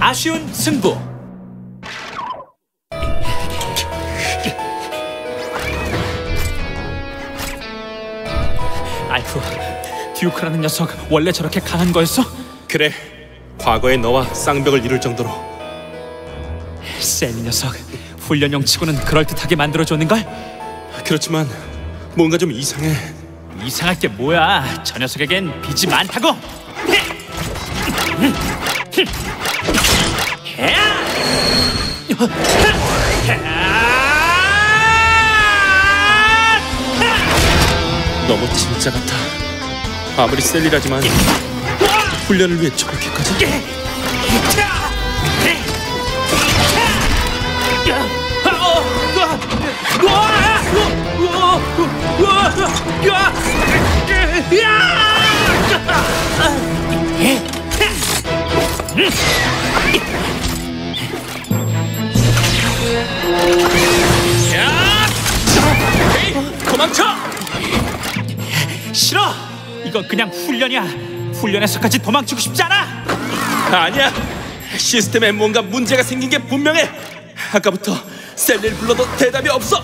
아쉬운 승부. 알프, 듀크라는 녀석 원래 저렇게 강한 거였어? 그래, 과거의 너와 쌍벽을 이룰 정도로. 셀리 녀석, 훈련용 치고는 그럴듯하게 만들어줬는걸? 그렇지만 뭔가 좀 이상해. 이상할 게 뭐야, 저 녀석에겐 빚이 많다고! 너무 진짜 같아. 아무리 셀리라지만 훈련을 위해 저렇게까지? 도망쳐! 싫어! 이건 그냥 훈련이야. 훈련에서까지 도망치고 싶지 않아! 아니야! 시스템에 뭔가 문제가 생긴 게 분명해! 아까부터 셀리를 불러도 대답이 없어!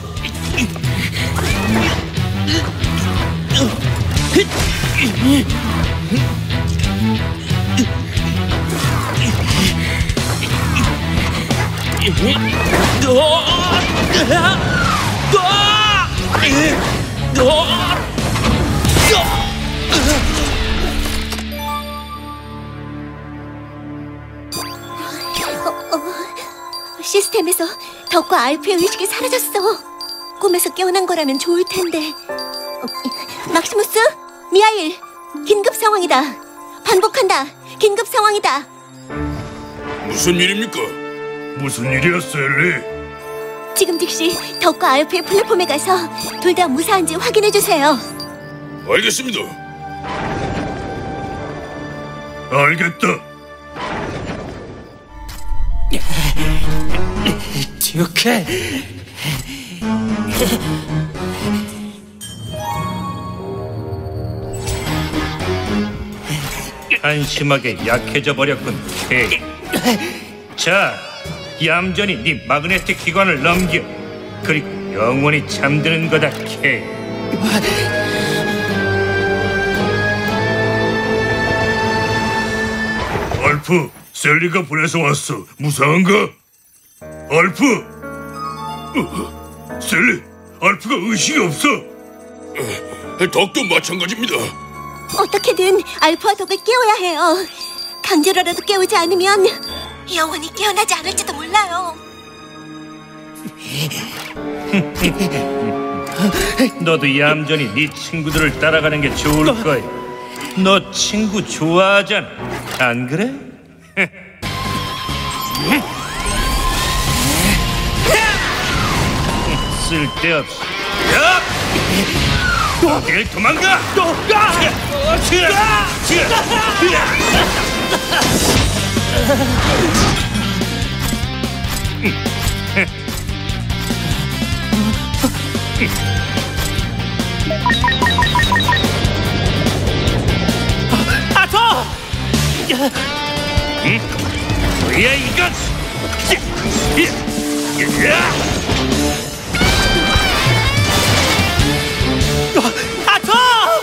시스템에서 덕과 알프의 의식이 사라졌어. 꿈에서 깨어난 거라면 좋을 텐데. 막시무스, 미하일, 긴급 상황이다. 반복한다. 긴급 상황이다. 무슨 일입니까? 무슨 일이야, 셀리? 지금 즉시 덕과 알프의 플랫폼에 가서 둘 다 무사한지 확인해 주세요. 알겠습니다. 알겠다. 듀크! 한심하게 약해져 버렸군, 케이. 자, 얌전히 네 마그네틱 기관을 넘겨. 그리고 영원히 잠드는 거다, 케이. 알프, 셀리가 보내서 왔어. 무사한가? 알프! 셀리, 알프가 의식이 없어. 덕도 마찬가지입니다. 어떻게든 알프와 덕을 깨워야 해요. 강제로라도 깨우지 않으면 영원히 깨어나지 않을지도 몰라요. 너도 얌전히 네 친구들을 따라가는 게 좋을 거야. 너 친구 좋아하잖아, 안 그래? 쓸데없어. 어딜 도망가! 아토! 뭐야 이건? 아토!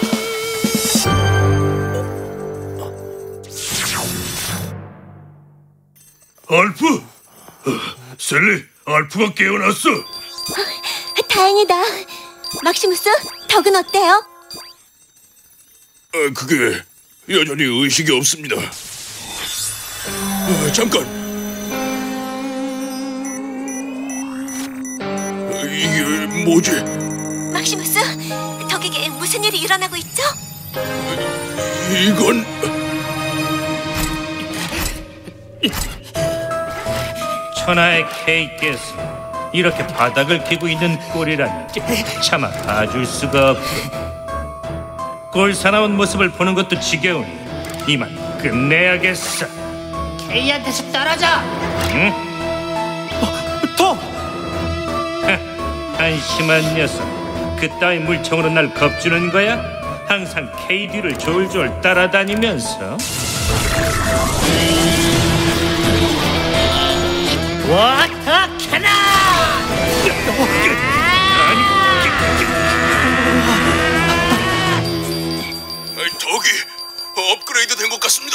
알프! 셀리, 알프가 깨어났어. 다행이다. 막시무스, 덕은 어때요? 그게 여전히 의식이 없습니다. 잠깐. 이게 뭐지? 막시무스, 덕에게 무슨 일이 일어나고 있죠? 이건... 천하의 케이께서 이렇게 바닥을 기고 있는 꼴이라니 차마 봐줄 수가 없고, 꼴 사나운 모습을 보는 것도 지겨우니 이만 끝내야겠어. 케이한테서 떨어져! 응? 도! 한심한 녀석, 그따위 물총으로 날 겁주는 거야? 항상 케이 뒤를 졸졸 따라다니면서. 저기 업그레이드 된 것 같습니다.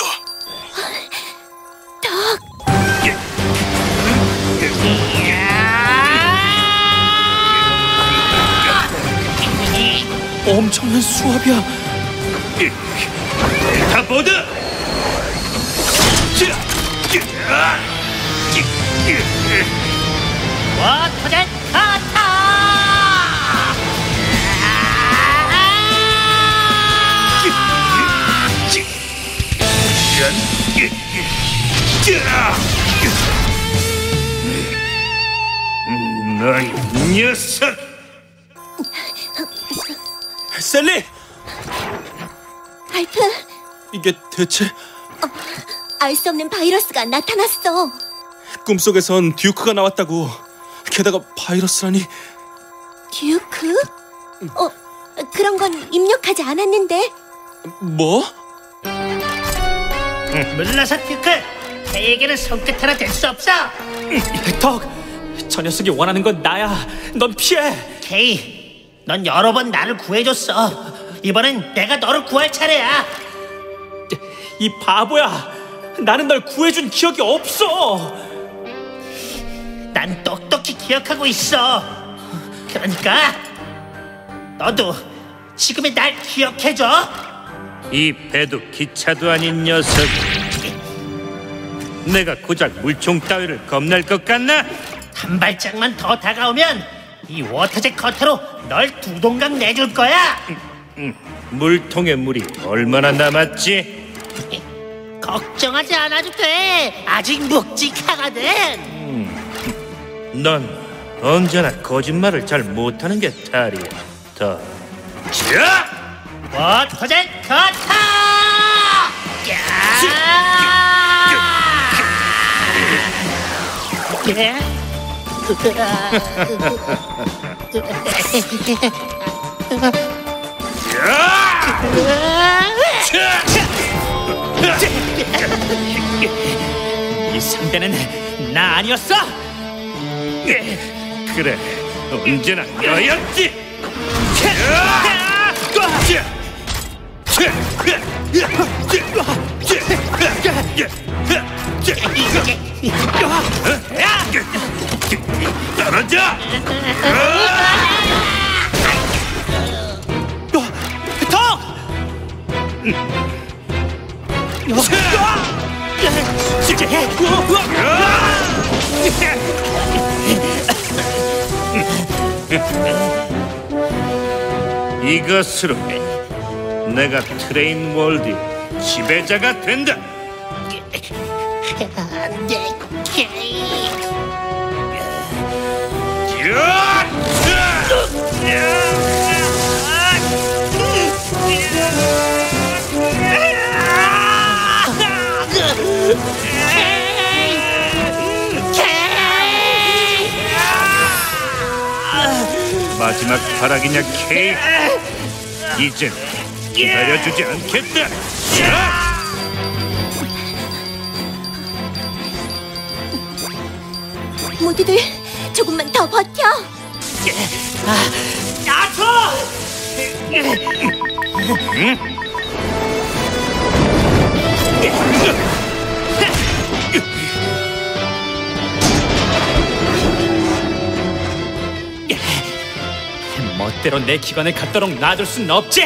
엄청난 수압이야. 델타보드! 워터젯 카타! 너희 녀석! 셀리! 알프, 이게 대체 알 수 없는 바이러스가 나타났어. 꿈속에선 듀크가 나왔다고. 게다가 바이러스라니. 듀크? 그런 건 입력하지 않았는데. 뭐? 물러서 듀크! K에게는 손끝 하나 댈 수 없어! 덕, 저 녀석이 원하는 건 나야. 넌 피해. K, 넌 여러 번 나를 구해줬어. 이번엔 내가 너를 구할 차례야. 이 바보야. 나는 널 구해준 기억이 없어. 난 똑똑히 기억하고 있어. 그러니까 너도 지금의 날 기억해줘. 이 배도 기차도 아닌 녀석. 내가 고작 물총 따위를 겁날 것 같나? 한 발짝만 더 다가오면 이 워터젯 커터로 널 두 동강 내줄 거야. 물통에 물이 얼마나 남았지? 걱정하지 않아도 돼. 아직 묵직하거든. 넌 언제나 거짓말을 잘 못하는 게 탈이야. 더. 자! 워터젯 커터! 이 상대는 나 아니었어. 그래, 언제나 너였지. 떨어져! 덕! 이것으로 내가 트레인 월드의 지배자가 된다. 안돼, K. 마지막 타락이냐, K? 이젠 기다려주지 않겠다. 모두들 조금만 더 버텨. 멋대로 내 기관을 갖도록 놔둘 순 없지.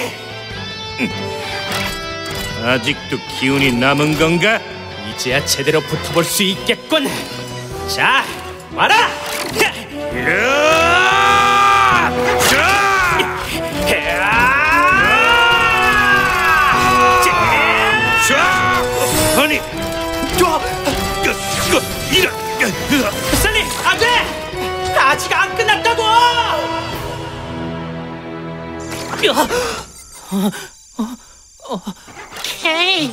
아직도 기운이 남은 건가? 이제야 제대로 붙어볼 수 있겠군. 자, 와라. 아니, 셀리, 안 돼. 아직 안 끝났다고. K.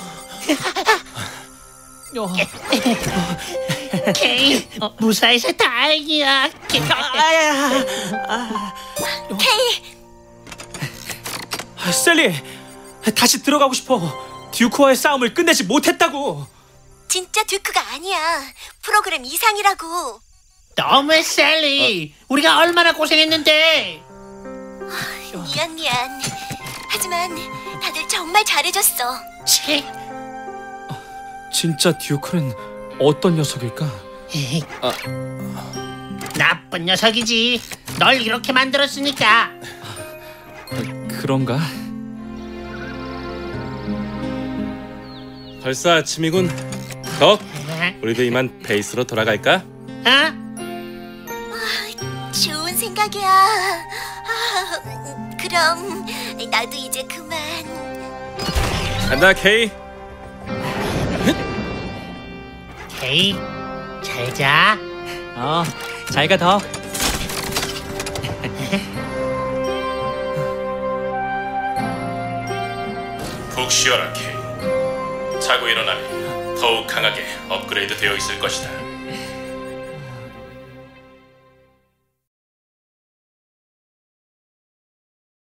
K, 무사해서 다행이야. K, 셀리, 다시 들어가고 싶어. 듀크와의 싸움을 끝내지 못했다고. 진짜 듀크가 아니야. 프로그램 이상이라고. 너무해, 셀리. 우리가 얼마나 고생했는데. 미안. 하지만 다들 정말 잘해줬어. 치. 진짜 듀크는 어떤 녀석일까? 나쁜 녀석이지. 널 이렇게 만들었으니까. 그런가? 벌써 아침이군. 덕, 우리도 이만 베이스로 돌아갈까? 좋은 생각이야. 그럼 나도 이제 그만. 간다, 케이. 케이, 잘 자. 잘 가, 덕. 푹 쉬어라 케이. 자고 일어나면 더욱 강하게 업그레이드 되어 있을 것이다.